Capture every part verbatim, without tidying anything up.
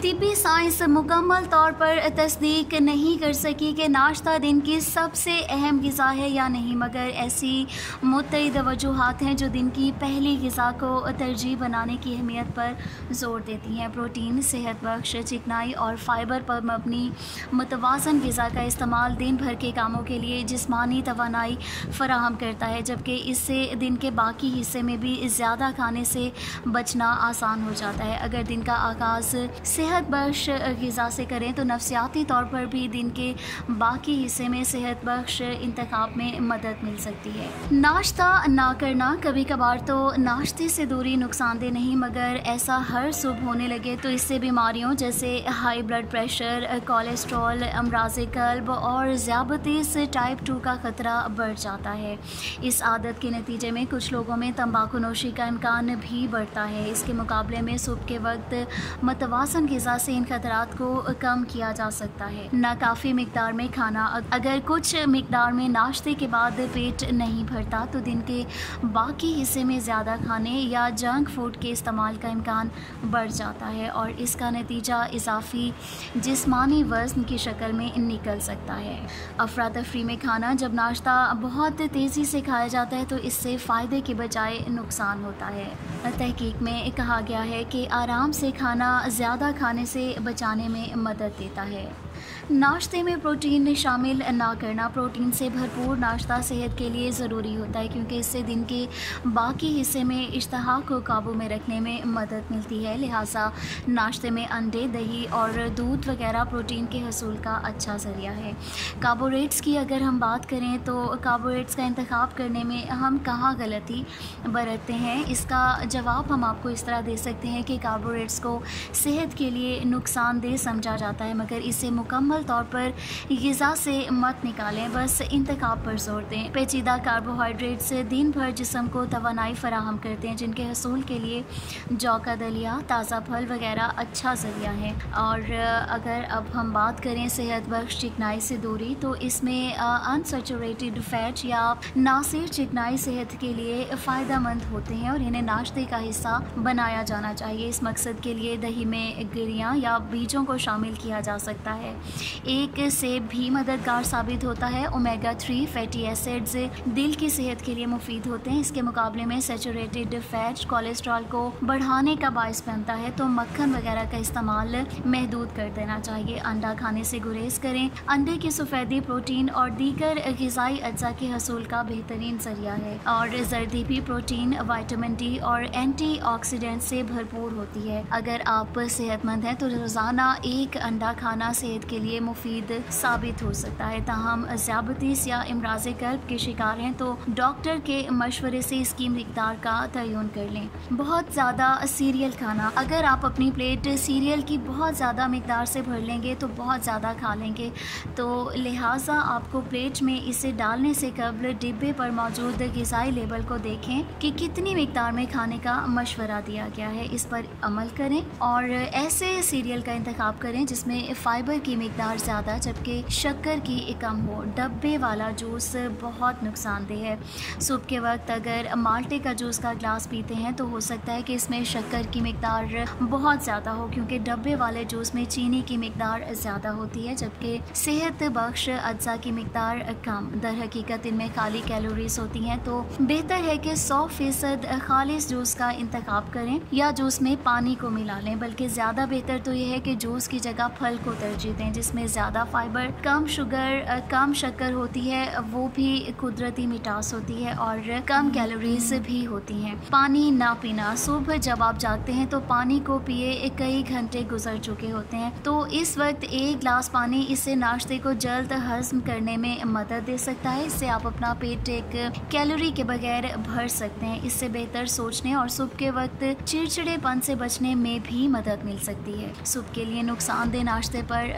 तिब्बी science मुकम्मल तौर पर तस्दीक नहीं कर सकी कि नाश्ता दिन की सबसे अहम ग़िज़ा है या नहीं, मगर ऐसी मुतअद्दिद वजूहात हैं जो दिन की पहली ग़िज़ा को तरजीह बनाने की अहमियत पर ज़ोर देती हैं। प्रोटीन, सेहत बख्श, चिकनाई और फ़ाइबर पर मबनी मुतवाज़न ग़िज़ा का इस्तेमाल दिन भर के कामों के लिए जिस्मानी तवानाई फ़राहम करता है, जबकि इससे दिन के बाकी हिस्से में भी ज़्यादा खाने से बचना आसान हो जाता है। अगर दिन का आगाज़ सेहत बख्श ग़िज़ा से करें तो नफसियाती तौर पर भी दिन के बाकी हिस्से में सेहत बख्श इंतखाब में मदद मिल सकती है। नाश्ता ना करना, कभी कभार तो नाश्ते से दूरी नुकसानदेह नहीं, मगर ऐसा हर सुबह होने लगे तो इससे बीमारियों जैसे हाई ब्लड प्रेशर, कोलेस्ट्रॉल, अमराज़ क़ल्ब और ज़ियाबतीस टाइप टू का ख़तरा बढ़ जाता है। इस आदत के नतीजे में कुछ लोगों में तंबाकू नोशी का इम्कान भी बढ़ता है। इसके मुकाबले में सुबह के वक्त मतवाज़न ग़िज़ा से इन ख़तरात को कम किया जा सकता है। नाकाफ़ी मिक़दार में खाना, अगर कुछ मिक़दार में नाश्ते के बाद पेट नहीं भरता तो दिन के बाकी हिस्से में ज़्यादा खाने या जंक फूड के इस्तेमाल का इम्कान बढ़ जाता है और इसका नतीजा इजाफ़ी जिस्मानी वज़न की शक्ल में निकल सकता है। अफरा तफरी में खाना, जब नाश्ता बहुत तेज़ी से खाया जाता है तो इससे फ़ायदे के बजाय नुकसान होता है। तहकीक में कहा गया है कि आराम से खाना ज़्यादा खाने से बचाने में मदद देता है। नाश्ते में प्रोटीन शामिल ना करना, प्रोटीन से भरपूर नाश्ता सेहत के लिए ज़रूरी होता है क्योंकि इससे दिन के बाकी हिस्से में इश्तहा को काबू में रखने में मदद मिलती है। लिहाजा नाश्ते में अंडे, दही और दूध वगैरह प्रोटीन के हसूल का अच्छा ज़रिया है। कार्बोहाइड्रेट्स की अगर हम बात करें तो कार्बोहाइड्रेट्स का इंतखाब करने में हम कहाँ गलती बरतते हैं, इसका जवाब हम आपको इस तरह दे सकते हैं कि कार्बोहाइड्रेट्स को सेहत के लिए नुकसानदेह समझा जाता है, मगर इसे मुकम्मल तौर पर ग़िज़ा से मत निकालें, बस इंतखाब पर जोर दें। पेचीदा कार्बोहाइड्रेट्स दिन भर जिस्म को तवानाई फ़राहम करते हैं, जिनके हसूल के लिए जौ का दलिया, ताज़ा फल वगैरह अच्छा ज़रिया है। और अगर अब हम बात करें सेहत बख्श चिकनाई से दूरी, तो इसमें अनसैचुरेटेड फ़ैट या नासिर चिकनाई सेहत के लिए फ़ायदा मंद होते हैं और इन्हें नाश्ते का हिस्सा बनाया जाना चाहिए। इस मकसद के लिए दही में गिरियाँ या बीजों को शामिल किया जा सकता है। एक सेब भी मददगार साबित होता है। ओमेगा थ्री फैटी एसिड्स दिल की सेहत के लिए मुफीद होते हैं। इसके मुकाबले में सैचुरेटेड फैट कोलेस्ट्रॉल को बढ़ाने का बायस बनता है, तो मक्खन वगैरह का इस्तेमाल महदूद कर देना चाहिए। अंडा खाने से गुरेज करें। अंडे की सफ़ेदी प्रोटीन और दीगर ग़िज़ाई अज्जा के हसूल का बेहतरीन ज़रिया है और जर्दी भी प्रोटीन, विटामिन डी और एंटीऑक्सीडेंट से भरपूर होती है। अगर आप सेहतमंद हैं तो रोज़ाना एक अंडा खाना सेहत के लिए मुफीद साबित हो सकता है। ताहम ज़ियाबतीस या अमराज़ क़ल्ब के शिकार हैं तो डॉक्टर के मशवरे से इसकी मिक़दार का तयन कर लें। बहुत ज़्यादा सीरियल खाना, अगर आप अपनी प्लेट सीरियल की बहुत ज़्यादा मिक़दार से भर लेंगे तो बहुत ज़्यादा खा लेंगे, तो लिहाजा आपको प्लेट में इसे डालने से कबल डिब्बे पर मौजूद ग़िज़ाई लेबल को देखें कि कितनी मिक़दार में खाने का मशवरा दिया गया है। इस पर अमल करें और ऐसे सीरियल का इंतखाब करें जिसमें फ़ाइबर की मिक़दार ज़्यादा जबकि शक्कर की कम हो। डब्बे वाला जूस बहुत नुकसानदेह है। सुबह के वक्त अगर माल्टे का जूस का ग्लास पीते हैं तो हो सकता है कि इसमें शक्कर की मिक़दार बहुत ज़्यादा हो, क्योंकि डब्बे वाले जूस में चीनी की मिक़दार ज़्यादा होती है जबकि सेहत बख्श अज्जा की मिक़दार कम। दर हकीकत इनमें खाली कैलोरीज होती हैं, तो बेहतर है कि सौ फ़ीसद खालिस जूस का इंतखाब करें या जूस में पानी को मिला लें। बल्कि ज़्यादा बेहतर तो यह है कि जूस की जगह फल को तरजीह दें जिसमें ज़्यादा फाइबर, कम शुगर, कम शक्कर होती है, वो भी कुदरती मिठास होती है और कम कैलोरीज भी होती हैं। पानी ना पीना, सुबह जब आप जागते हैं तो पानी को पिए कई घंटे गुजर चुके होते हैं, तो इस वक्त एक गिलास पानी इससे नाश्ते को जल्द हज़म करने में मदद दे सकता है। इससे आप अपना पेट एक कैलोरी के बगैर भर सकते हैं। इससे बेहतर सोचने और सुबह के वक्त चिड़चिड़ेपन से बचने में भी मदद मिल सकती है। सुबह के लिए नुकसानदेह नाश्ते पर पैसे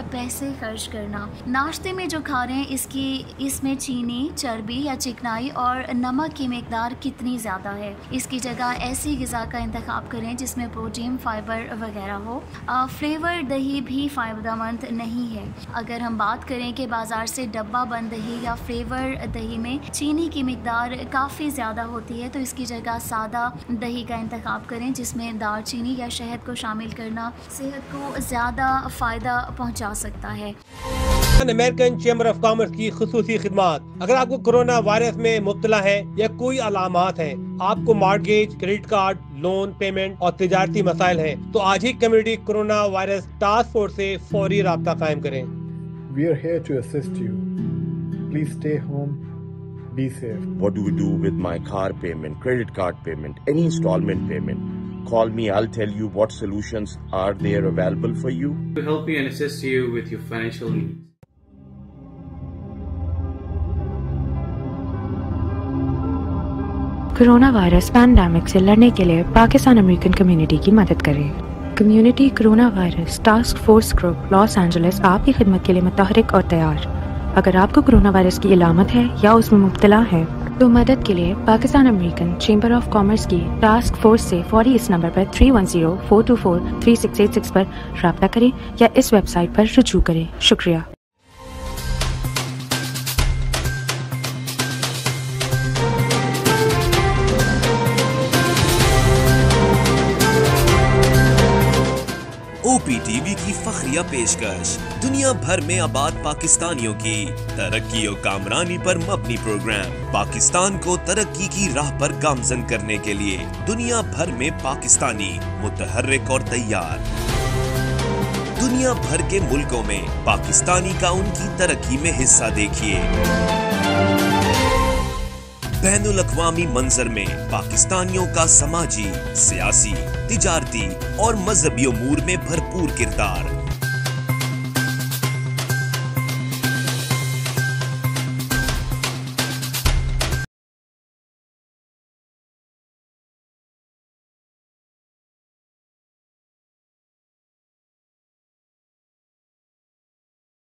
से खर्च करना। नाश्ते में जो खा रहे हैं इसकी इसमें चीनी, चर्बी या चिकनाई और नमक की मिकदार कितनी ज़्यादा है। इसकी जगह ऐसी ग़िज़ा का इंतखाब करें जिसमें प्रोटीन, फाइबर वगैरह हो। फ्लेवर दही भी फ़ायदेमंद नहीं है। अगर हम बात करें कि बाज़ार से डब्बा बंद दही या फ्लेवर दही में चीनी की मिकदार काफ़ी ज़्यादा होती है, तो इसकी जगह सादा दही का इंतखाब करें जिसमें दालचीनी या शहद को शामिल करना सेहत को ज़्यादा फ़ायदा पहुंचा सकता है। अमेरिकन चैम्बर ऑफ कॉमर्स की खुसूसी खिदमात। अगर आपको कोरोना वायरस में मुब्तला है या कोई अलामात हैं, आपको mortgage, credit card, loan payment और तिजारती मसाइल हैं, तो आज ही community corona virus task force से फौरी राब्ता कायम करें। We are here to assist you. Please stay home. Be safe. What do we do with my car payment, credit card payment, any installment payment? Call me, I'll tell you what solutions are there available for you. To help you and assist you with your financial needs. Corona virus pandemic से लड़ने के लिए Pakistan American community की मदद करें। Community corona virus task force group Los Angeles आपकी खिदमत के लिए मुतहरिक और तैयार। अगर आपको कोरोना वायरस की इलामत है या उसमें मुब्तला है तो मदद के लिए Pakistan American chamber of commerce की टास्क फोर्स से फौरी इस नंबर पर three one zero four two four three six eight six पर रब्ता करें या इस वेबसाइट पर रुजू करें। शुक्रिया। ओपीटीवी की फखरिया पेशकश दुनिया भर में आबाद पाकिस्तानियों की तरक्की और कामरानी पर मबनी प्रोग्राम। पाकिस्तान को तरक्की की राह पर गामजन करने के लिए दुनिया भर में पाकिस्तानी मुतहर्रिक और तैयार। दुनिया भर के मुल्कों में पाकिस्तानी का उनकी तरक्की में हिस्सा देखिए। बैनुल अक़वामी मंजर में पाकिस्तानियों का समाजी, सियासी, तिजारती और मजहबी उमूर में भरपूर किरदार।